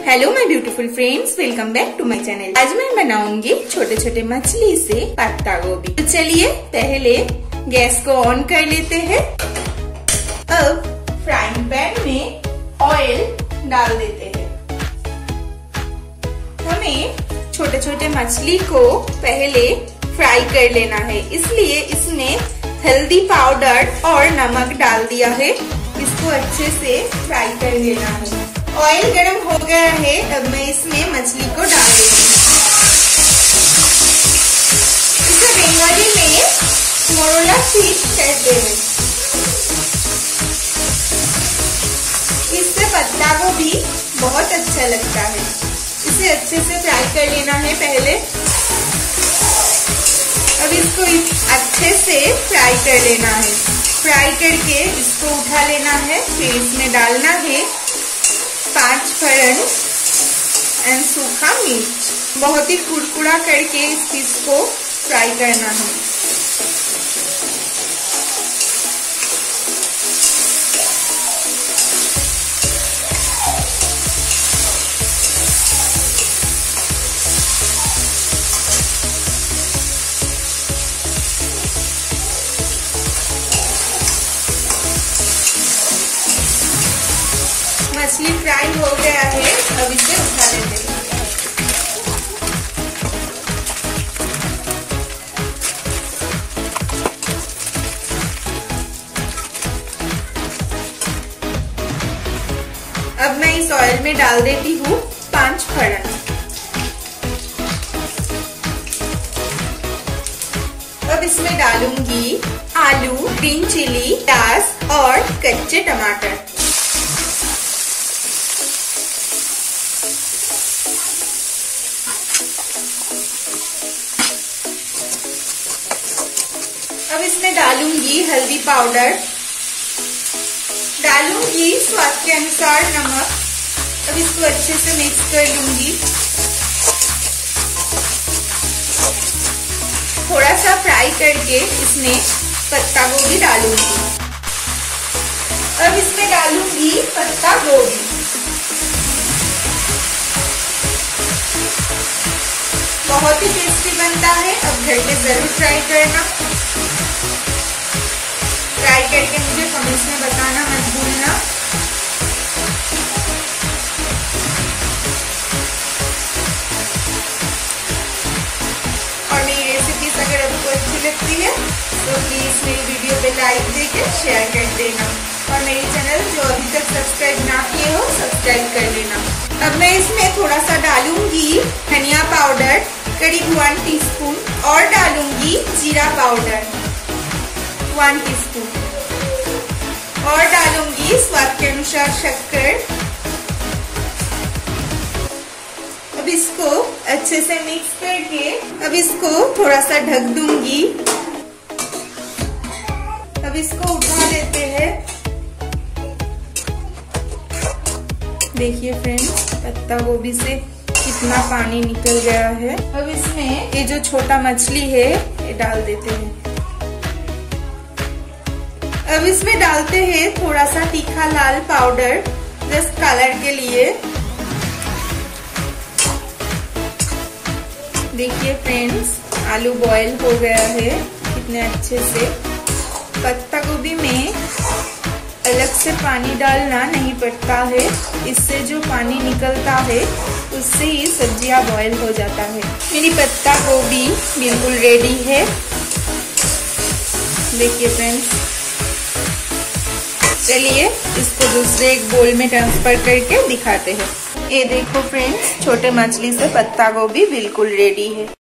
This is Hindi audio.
Hello my beautiful friends, welcome back to my channel. आज मैं बनाऊंगी छोटे छोटे मछली से पत्ता गोभी। तो चलिए पहले गैस को ऑन कर लेते हैं। अब फ्राइंग पैन में ऑयल डाल देते हैं। हमें छोटे छोटे मछली को पहले फ्राई कर लेना है, इसलिए इसमें हल्दी पाउडर और नमक डाल दिया है। इसको अच्छे से फ्राई कर लेना है। ऑयल गरम हो गया है, अब मैं इसमें मछली को डाल देती हूँ। इसे बंगाली में मोरोला फिश कहते हैं। इससे पत्ता गोभी बहुत अच्छा लगता है। इसे अच्छे से फ्राई कर लेना है पहले। अब इसको अच्छे से फ्राई कर लेना है। फ्राई करके इसको उठा लेना है। फिर इसमें डालना है 5 फरन एंड सूखा मिर्च। बहुत ही कुरकुरा करके इस फिश को फ्राई करना है। मछली फ्राई हो गया है, अब इसे उठा लेते हैं। अब मैं इस ऑयल में डाल देती हूँ 5 फरन। अब इसमें डालूंगी आलू, ग्रीन चिली, प्याज और कच्चे टमाटर। अब इसमें डालूंगी हल्दी पाउडर, डालूंगी स्वाद के अनुसार नमक। अब इसको अच्छे से मिक्स कर लूंगी। थोड़ा सा फ्राई करके इसमें पत्ता गोभी डालूंगी। अब इसमें डालूंगी पत्ता गोभी। बहुत ही टेस्टी बनता है, अब घर पे जरूर ट्राई करना। ट्राई करके मुझे कमेंट्स में बताना मत भूलना। और मेरी रेसिपीज अगर आपको अच्छी लगती है तो प्लीज मेरी वीडियो पे लाइक देके शेयर कर देना। और मेरे चैनल जो अभी तक सब्सक्राइब ना किए हो सब्सक्राइब कर लेना। अब मैं इसमें थोड़ा सा डालूंगी धनिया पाउडर, करीब 1 टीस्पून, और डालूंगी जीरा पाउडर 1 टीस्पून, और डालूंगी स्वाद के अनुसार शक्कर। अब इसको अच्छे से मिक्स करके अब इसको थोड़ा सा ढक दूंगी। अब इसको उठा लेते हैं। देखिए फ्रेंड्स, पत्ता गोभी से कितना पानी निकल गया है। अब इसमें ये जो छोटा मछली है ये डाल देते हैं। अब इसमें डालते हैं थोड़ा सा तीखा लाल पाउडर, जस्ट कलर के लिए। देखिए फ्रेंड्स, आलू बॉईल हो गया है कितने अच्छे से। पत्ता गोभी में अलग से पानी डालना नहीं पड़ता है। इससे जो पानी निकलता है उससे ही सब्जियां बॉईल हो जाता है। मेरी पत्ता गोभी बिल्कुल रेडी है। देखिए फ्रेंड्स, चलिए इसको दूसरे एक बोल में ट्रांसफर करके दिखाते हैं। ये देखो फ्रेंड्स, छोटे मछली से पत्ता गोभी बिल्कुल रेडी है।